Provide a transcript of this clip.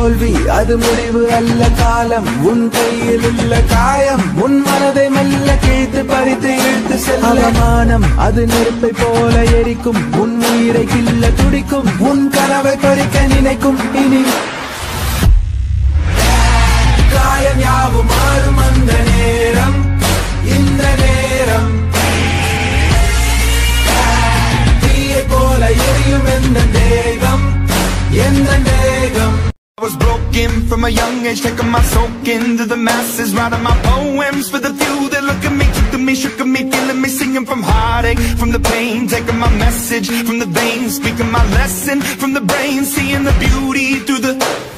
தோல்வி அது முடிவு அல்ல காலம் உன் கையில் உள்ள காயம் உன் மனதை மெல்ல கிழித்து பறித்து இழுத்து செல்ல அவமானம் அது நெருப்பை போல எரிக்கும் உன் உயிரை கில்ல துடிக்கும் உன் கனவை பறிக்க நினைக்கும் இனி காயம் யாவும் மாறும் அந்த நேரம் இந்த நேரம் தீயை போல எரியும் எந்த தேகம் எந்த தேகம். I was broken from a young age, taking my soak into the masses, writing my poems for the few that look at me, took to me, shook at me, feeling me, singing from heartache, from the pain, taking my message from the veins, speaking my lesson from the brain, seeing the beauty through the